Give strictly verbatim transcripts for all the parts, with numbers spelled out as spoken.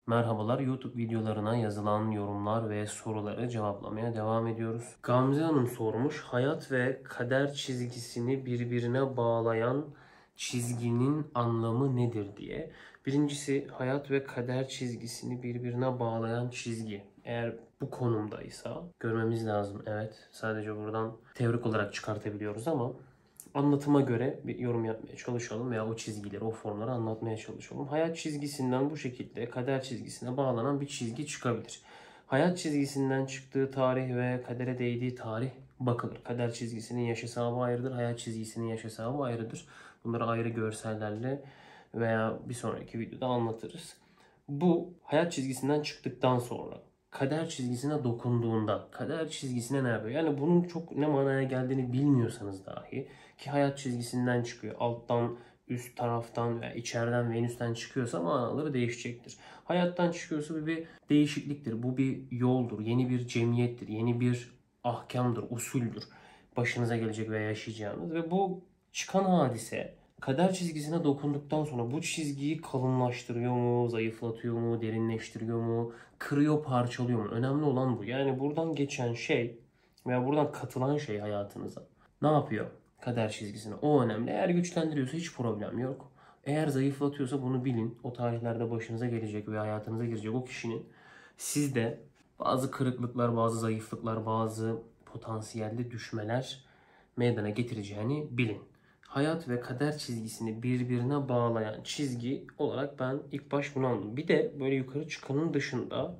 Merhabalar, YouTube videolarına yazılan yorumlar ve soruları cevaplamaya devam ediyoruz. Gamze Hanım sormuş, hayat ve kader çizgisini birbirine bağlayan çizginin anlamı nedir diye. Birincisi, hayat ve kader çizgisini birbirine bağlayan çizgi. Eğer bu konumdaysa görmemiz lazım. Evet, sadece buradan teorik olarak çıkartabiliyoruz ama anlatıma göre bir yorum yapmaya çalışalım veya o çizgileri, o formları anlatmaya çalışalım. Hayat çizgisinden bu şekilde kader çizgisine bağlanan bir çizgi çıkabilir. Hayat çizgisinden çıktığı tarih ve kadere değdiği tarih bakılır. Kader çizgisinin yaş hesabı ayrıdır, hayat çizgisinin yaş hesabı ayrıdır. Bunları ayrı görsellerle veya bir sonraki videoda anlatırız. Bu hayat çizgisinden çıktıktan sonra kader çizgisine dokunduğunda kader çizgisine ne yapıyor? Yani bunun çok ne manaya geldiğini bilmiyorsanız dahi ki hayat çizgisinden çıkıyor. Alttan, üst taraftan veya içeriden Venüs'ten çıkıyorsa manaları değişecektir. Hayattan çıkıyorsa bu bir değişikliktir. Bu bir yoldur. Yeni bir cemiyettir. Yeni bir ahkamdır, usuldür. Başınıza gelecek veya yaşayacağınız. Ve bu çıkan hadise kader çizgisine dokunduktan sonra bu çizgiyi kalınlaştırıyor mu, zayıflatıyor mu, derinleştiriyor mu, kırıyor, parçalıyor mu? Önemli olan bu. Yani buradan geçen şey veya buradan katılan şey hayatınıza ne yapıyor? Kader çizgisine. O önemli. Eğer güçlendiriyorsa hiç problem yok. Eğer zayıflatıyorsa bunu bilin. O tarihlerde başınıza gelecek ve hayatınıza girecek o kişinin sizde bazı kırıklıklar, bazı zayıflıklar, bazı potansiyelde düşmeler meydana getireceğini bilin. Hayat ve kader çizgisini birbirine bağlayan çizgi olarak ben ilk baş bunu anladım. Bir de böyle yukarı çıkanın dışında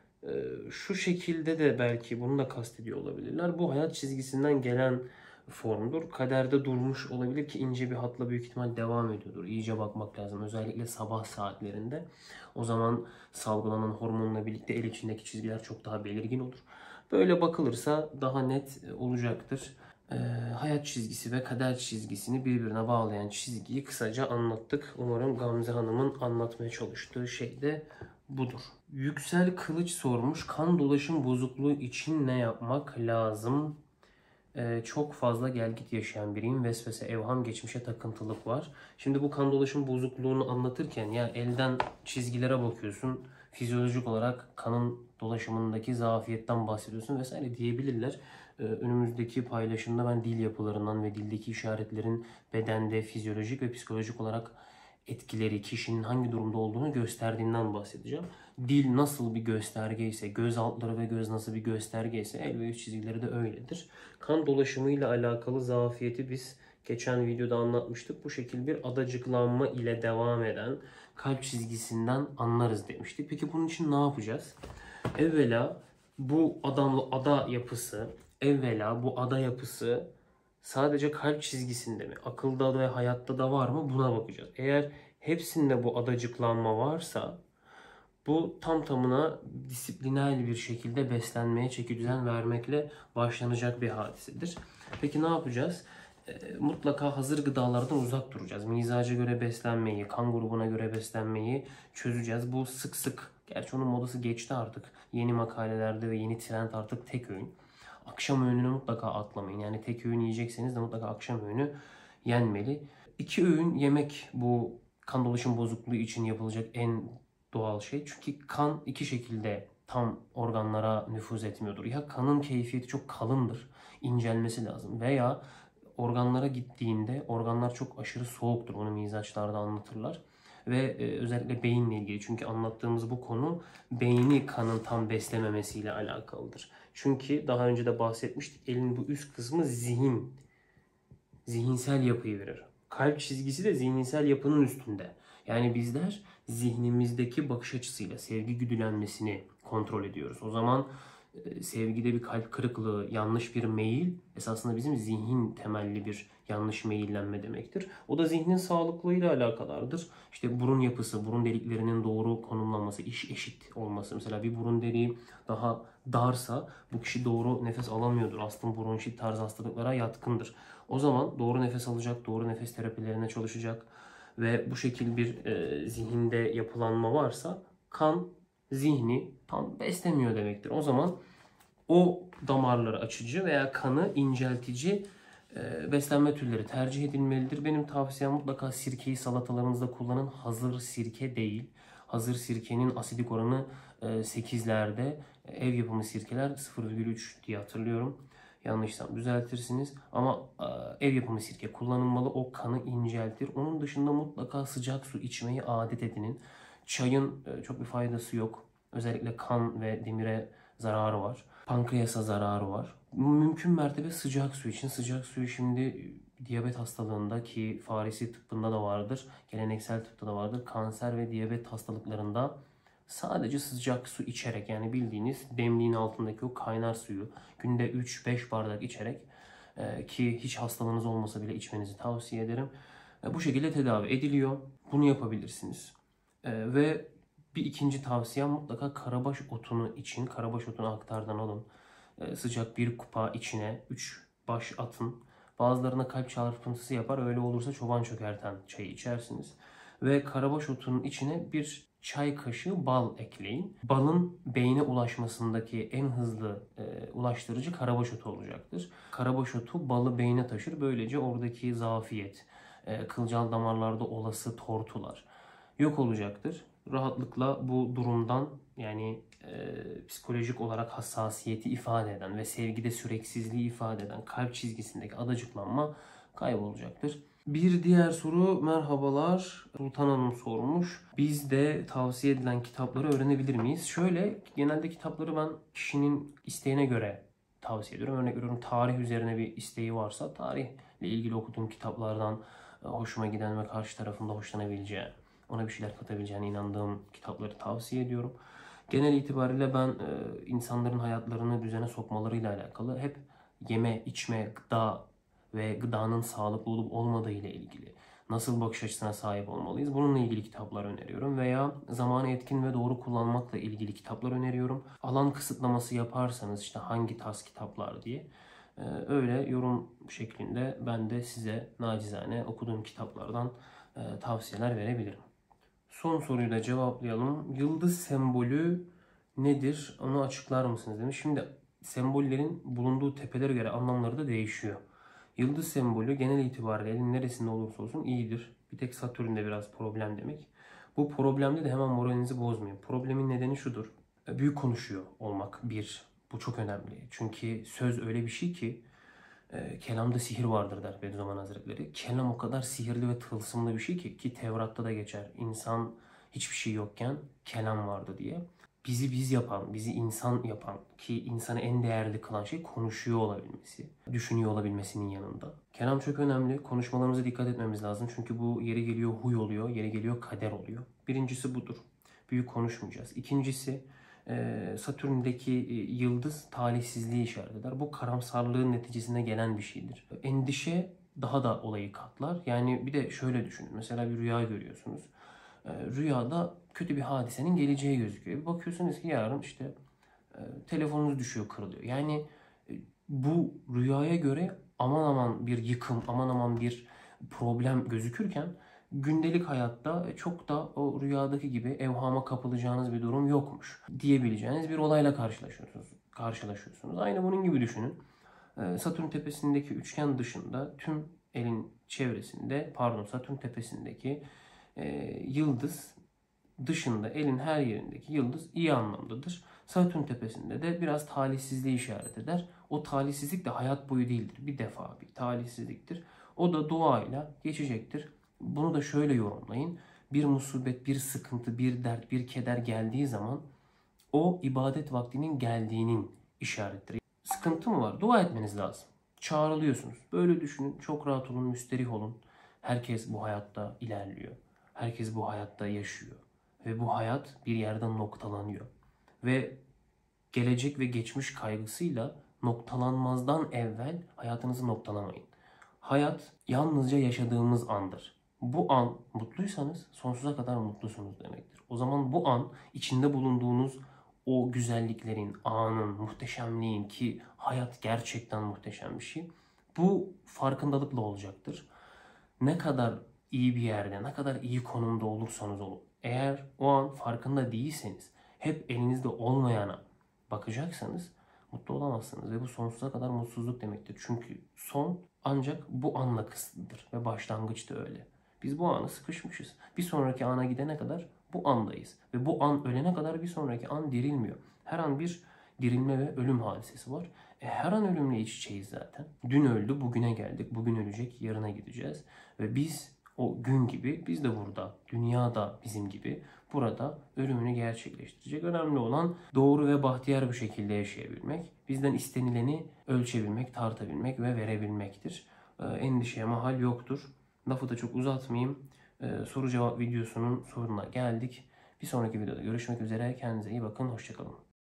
şu şekilde de belki bunu da kastediyor olabilirler. Bu hayat çizgisinden gelen formdur. Kaderde durmuş olabilir ki ince bir hatla büyük ihtimal devam ediyordur. İyice bakmak lazım. Özellikle sabah saatlerinde. O zaman salgılanan hormonla birlikte el içindeki çizgiler çok daha belirgin olur. Böyle bakılırsa daha net olacaktır. Ee, hayat çizgisi ve kader çizgisini birbirine bağlayan çizgiyi kısaca anlattık. Umarım Gamze Hanım'ın anlatmaya çalıştığı şey de budur. Yüksel Kılıç sormuş. Kan dolaşım bozukluğu için ne yapmak lazım? Ee, çok fazla gelgit yaşayan biriyim. Vesvese, evham, geçmişe takıntılık var. Şimdi bu kan dolaşım bozukluğunu anlatırken ya elden çizgilere bakıyorsun. Fizyolojik olarak kanın dolaşımındaki zafiyetten bahsediyorsun vesaire diyebilirler. Ee, önümüzdeki paylaşımda ben dil yapılarından ve dildeki işaretlerin bedende fizyolojik ve psikolojik olarak etkileri, kişinin hangi durumda olduğunu gösterdiğinden bahsedeceğim. Dil nasıl bir gösterge ise, göz altları ve göz nasıl bir gösterge ise el ve yüz çizgileri de öyledir. Kan dolaşımıyla alakalı zafiyeti biz geçen videoda anlatmıştık. Bu şekilde bir adacıklanma ile devam eden kalp çizgisinden anlarız demiştik. Peki bunun için ne yapacağız? Evvela bu adamlı ada yapısı, evvela bu ada yapısı sadece kalp çizgisinde mi, akılda ve hayatta da var mı buna bakacağız. Eğer hepsinde bu adacıklanma varsa bu tam tamına disiplinel bir şekilde beslenmeye çeki düzen vermekle başlanacak bir hadisedir. Peki ne yapacağız? E, mutlaka hazır gıdalardan uzak duracağız. Mizaca göre beslenmeyi, kan grubuna göre beslenmeyi çözeceğiz. Bu sık sık, gerçi onun modası geçti artık. Yeni makalelerde ve yeni trend artık tek öğün. Akşam öğününü mutlaka atlamayın. Yani tek öğün yiyecekseniz de mutlaka akşam öğünü yenmeli. İki öğün yemek bu kan dolaşım bozukluğu için yapılacak en doğal şey. Çünkü kan iki şekilde tam organlara nüfuz etmiyordur. Ya kanın keyfiyeti çok kalındır, incelmesi lazım. Veya organlara gittiğinde organlar çok aşırı soğuktur. Onu mizaçlarda anlatırlar. Ve e, özellikle beyinle ilgili. Çünkü anlattığımız bu konu beyni kanın tam beslememesiyle alakalıdır. Çünkü daha önce de bahsetmiştik. Elin bu üst kısmı zihin. Zihinsel yapıyı verir. Kalp çizgisi de zihinsel yapının üstünde. Yani bizler zihnimizdeki bakış açısıyla sevgi güdülenmesini kontrol ediyoruz. O zaman e, sevgide bir kalp kırıklığı, yanlış bir meyil esasında bizim zihin temelli bir yanlış meyillenme demektir. O da zihnin sağlıklığıyla alakalıdır. İşte burun yapısı, burun deliklerinin doğru konumlanması, iş eşit olması. Mesela bir burun deliği daha darsa bu kişi doğru nefes alamıyordur. Astım, bronşit tarzı hastalıklara yatkındır. O zaman doğru nefes alacak, doğru nefes terapilerine çalışacak ve bu şekil bir e, zihinde yapılanma varsa kan zihni tam beslemiyor demektir. O zaman o damarları açıcı veya kanı inceltici e, beslenme türleri tercih edilmelidir. Benim tavsiyem mutlaka sirkeyi salatalarınızda kullanın. Hazır sirke değil. Hazır sirkenin asidik oranı sekizlerde. Ev yapımı sirkeler sıfır virgül üç diye hatırlıyorum. Yanlışsam düzeltirsiniz. Ama ev yapımı sirke kullanılmalı. O kanı inceltir. Onun dışında mutlaka sıcak su içmeyi adet edinin. Çayın çok bir faydası yok. Özellikle kan ve demire zararı var. Pankreasa zararı var. Mümkün mertebe sıcak su için. Sıcak suyu şimdi diyabet hastalığında, ki Farisi tıbbında da vardır, geleneksel tıpta da vardır, kanser ve diyabet hastalıklarında sadece sıcak su içerek, yani bildiğiniz demliğin altındaki o kaynar suyu günde üç beş bardak içerek, ki hiç hastalığınız olmasa bile içmenizi tavsiye ederim. Bu şekilde tedavi ediliyor. Bunu yapabilirsiniz. Ve bir ikinci tavsiyem, mutlaka karabaş otunu için. Karabaş otunu aktardan alın. Sıcak bir kupa içine üç baş atın. Bazılarına kalp çarpıntısı yapar. Öyle olursa çoban çökerten çayı içersiniz. Ve karabaş otunun içine bir çay kaşığı bal ekleyin. Balın beyne ulaşmasındaki en hızlı e, ulaştırıcı karabaş otu olacaktır. Karabaş otu balı beyne taşır. Böylece oradaki zafiyet, e, kılcal damarlarda olası tortular yok olacaktır. Rahatlıkla bu durumdan, yani e, psikolojik olarak hassasiyeti ifade eden ve sevgide süreksizliği ifade eden kalp çizgisindeki adacıklanma kaybolacaktır. Bir diğer soru, merhabalar, Sultan Hanım sormuş. Biz de tavsiye edilen kitapları öğrenebilir miyiz? Şöyle, genelde kitapları ben kişinin isteğine göre tavsiye ediyorum. Örnek veriyorum, tarih üzerine bir isteği varsa tarihle ilgili okuduğum kitaplardan hoşuma giden ve karşı tarafında hoşlanabileceği, ona bir şeyler katabileceğine inandığım kitapları tavsiye ediyorum. Genel itibariyle ben e, insanların hayatlarını düzene sokmalarıyla alakalı hep yeme, içme, gıda ve gıdanın sağlıklı olup olmadığı ile ilgili, nasıl bakış açısına sahip olmalıyız, bununla ilgili kitaplar öneriyorum. Veya zamanı etkin ve doğru kullanmakla ilgili kitaplar öneriyorum. Alan kısıtlaması yaparsanız işte hangi tarz kitaplar diye, e, öyle yorum şeklinde ben de size nacizane okuduğum kitaplardan e, tavsiyeler verebilirim. Son soruyu da cevaplayalım. Yıldız sembolü nedir? Onu açıklar mısınız demiş. Şimdi sembollerin bulunduğu tepelere göre anlamları da değişiyor. Yıldız sembolü genel itibariyle elin neresinde olursa olsun iyidir. Bir tek Satürn'de biraz problem demek. Bu problemde de hemen moralinizi bozmayın. Problemin nedeni şudur. Büyük konuşuyor olmak bir. Bu çok önemli. Çünkü söz öyle bir şey ki, E, kelamda sihir vardır der Bediüzzaman Hazretleri. Kelam o kadar sihirli ve tılsımlı bir şey ki, ki Tevrat'ta da geçer. İnsan hiçbir şey yokken kelam vardı diye. Bizi biz yapan, bizi insan yapan, ki insanı en değerli kılan şey konuşuyor olabilmesi, düşünüyor olabilmesinin yanında. Kelam çok önemli. Konuşmalarımıza dikkat etmemiz lazım. Çünkü bu yeri geliyor huy oluyor, yeri geliyor kader oluyor. Birincisi budur. Büyük konuşmayacağız. İkincisi, Satürn'deki yıldız talihsizliği işaret eder. Bu karamsarlığın neticesinde gelen bir şeydir. Endişe daha da olayı katlar. Yani bir de şöyle düşünün. Mesela bir rüya görüyorsunuz. Rüyada kötü bir hadisenin geleceği gözüküyor. Bir bakıyorsunuz ki yarın işte telefonunuz düşüyor, kırılıyor. Yani bu rüyaya göre aman aman bir yıkım, aman aman bir problem gözükürken, gündelik hayatta çok da o rüyadaki gibi evhama kapılacağınız bir durum yokmuş diyebileceğiniz bir olayla karşılaşıyorsunuz. karşılaşıyorsunuz. Aynı bunun gibi düşünün. Satürn tepesindeki üçgen dışında tüm elin çevresinde, pardon Satürn tepesindeki e, yıldız dışında elin her yerindeki yıldız iyi anlamdadır. Satürn tepesinde de biraz talihsizliği işaret eder. O talihsizlik de hayat boyu değildir. Bir defa bir talihsizliktir. O da doğayla geçecektir. Bunu da şöyle yorumlayın. Bir musibet, bir sıkıntı, bir dert, bir keder geldiği zaman o ibadet vaktinin geldiğinin işarettir. Sıkıntı mı var? Dua etmeniz lazım. Çağrılıyorsunuz. Böyle düşünün. Çok rahat olun, müsterih olun. Herkes bu hayatta ilerliyor. Herkes bu hayatta yaşıyor. Ve bu hayat bir yerden noktalanıyor. Ve gelecek ve geçmiş kaygısıyla noktalanmazdan evvel hayatınızı noktalamayın. Hayat yalnızca yaşadığımız andır. Bu an mutluysanız sonsuza kadar mutlusunuz demektir. O zaman bu an içinde bulunduğunuz o güzelliklerin, anın, muhteşemliğin, ki hayat gerçekten muhteşem bir şey, bu farkındalıkla olacaktır. Ne kadar iyi bir yerde, ne kadar iyi konumda olursanız olun, eğer o an farkında değilseniz, hep elinizde olmayana bakacaksanız mutlu olamazsınız ve bu sonsuza kadar mutsuzluk demektir. Çünkü son ancak bu anla kısıtlıdır ve başlangıç da öyle. Biz bu ana sıkışmışız. Bir sonraki ana gidene kadar bu Bu andayız. Ve bu an ölene kadar bir sonraki an dirilmiyor. Her an bir dirilme ve ölüm hadisesi var. E, her an ölümle iç içeyiz zaten. Dün öldü, bugüne geldik. Bugün ölecek, yarına gideceğiz. Ve biz o gün gibi, biz de burada, dünya da bizim gibi burada ölümünü gerçekleştirecek. Önemli olan doğru ve bahtiyar bir şekilde yaşayabilmek. Bizden istenileni ölçebilmek, tartabilmek ve verebilmektir. E, endişeye mahal yoktur. Lafı da çok uzatmayayım. E, soru cevap videosunun sonuna geldik. Bir sonraki videoda görüşmek üzere. Kendinize iyi bakın. Hoşçakalın.